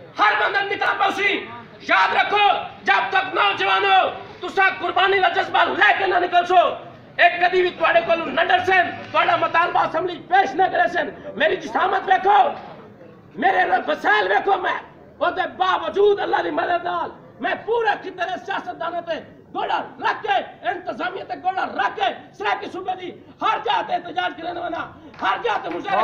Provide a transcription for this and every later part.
हर बंदा निकला पौसी। याद रखो, जब तक नौजवानों तुसा कुर्बानी का जज्बा लेके ना निकल सो, एक कदी भी तुहाडे कोल न डरसन, तुहाडा मुतालबा असेंबली पेश न करेसन। मेरी जिसामत देखो, मेरे वसाइल देखो, मैं ओदे बावजूद अल्लाह की मदद नाल मैं पूरा की तरह सियासतदानों ते गोड़ा रख के, इंतजामिया ते गोड़ा रख के सराइकी सूबे दी हर जाते एहतजाज करने वाला, हर जाते मुजाहिरा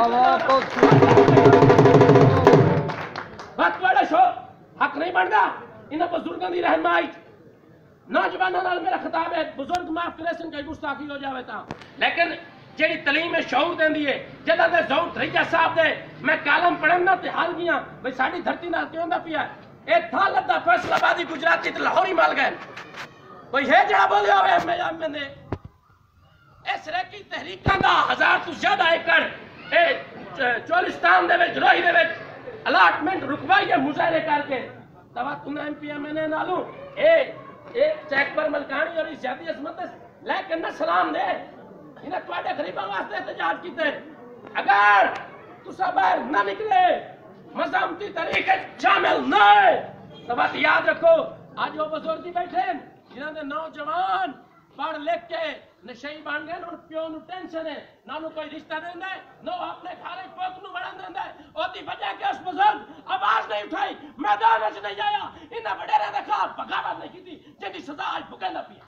शो हक नहीं बनता। इन्हें बुजुर्गों की रहनुमाई नौजवानों नाल मेरा खिताब है, बुजुर्ग माफ करे सन कई गुस्ताखी हो जावे ता, लेकिन जेड़ी तलीम है शऊर देंदी है, जदा दे जौर थरीजा साहब दे मैं कालम पढ़ना ते हाल गया भाई साडी धरती नाल क्यों दा पिया ए था लद्दा फैसलाबादी गुजराती ते लाहौरी माल गए कोई है जड़ा बोले होवे मैंने ए सराइकी तहरीकां दा 1000 तो ज्यादा एकड़ ए चोलिस्तान दे विच रोही दे विच अलाटमेंट रुकवाई है मुजाहरे करके तवा तुम एमपी मैंने नालू ए चेक पर मलकानी और ज्यादा असमत लेकिन न सलाम दे इन्हें तुहाडे गरीबां वास्ते एहतजाज कीते। अगर तुसा बाहर ना निकले मज़ामती तरीके शामिल नहीं तो बात याद रखो, आज वो बुजुर्ग बैठे जिन्हों ने नौजवान पढ़ लिख के नशई बन गए, प्यो नू टेंशन है ना कोई रिश्ता देंदा है नो अपने खाले पोत नू बढ़ा देंदा है। ओदी वजह के उस बुजुर्ग आवाज नहीं उठाई, मैदान में नहीं आया, इन्हें वडेरे के खिलाफ बगावत नहीं की जिंदी सजा आज भुगतना पिया।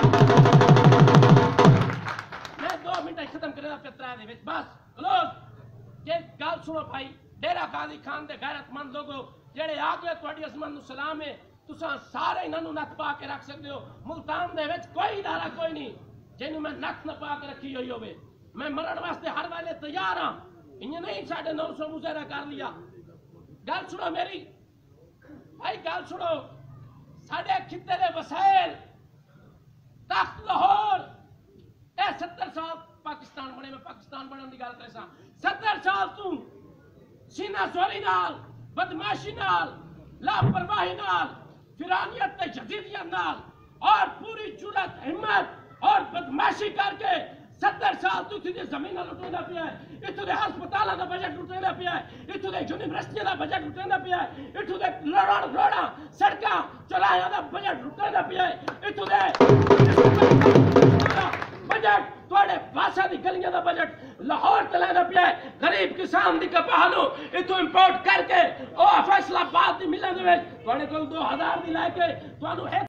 मैं 2 मिनट खत्म करना पेत्रा दे विच बस क्लोज। ये गल सुनो भाई, डेरा काजी खान दे गैरतमंद लोगो जेड़े आ गए तुहाडी असमत नू सलाम है, तुसा सारे इन्हां नू नथ पा के रख सकते हो। मुल्तान दे विच कोई इदारा कोई नहीं जिन्हों मैं नथ न पा के रखी हुई होवे। मैं मरण वास्ते हर वेले तैयार हाँ, इन्हें नहीं 950 मुजाहरा कर लिया। गल सुनो मेरी भाई, गल सुनो, साडे खिते दे वसाइल तख्त लाहौर 70 साल पाकिस्तान बने, मैं पाकिस्तान बनने की गल कर 70 साल तू सीना जोरी नाल, बदमाशी नाल, लापरवाही नाल, फिरानियत ते जदीदियत नाल और पूरी जुर्रत हिम्मत और बदमाशी करके 70 साल तू इतने जमीन लुटेना पिया है, इतने हस्पताल का बजट लुटेना पिया है, इतने यूनिवर्सिटी का बजट लुटेना पिया है, इतने रोड़ा सड़क चौराहे का बजट लुटेना पिया है, इतने बजट थोड़े भाषा की गलियां का बजट लाहौर चलाना पिया है। गरीब किसान की कपाह इतों इंपोर्ट करके फैसलाबाद की मिलों के 2000 की लैके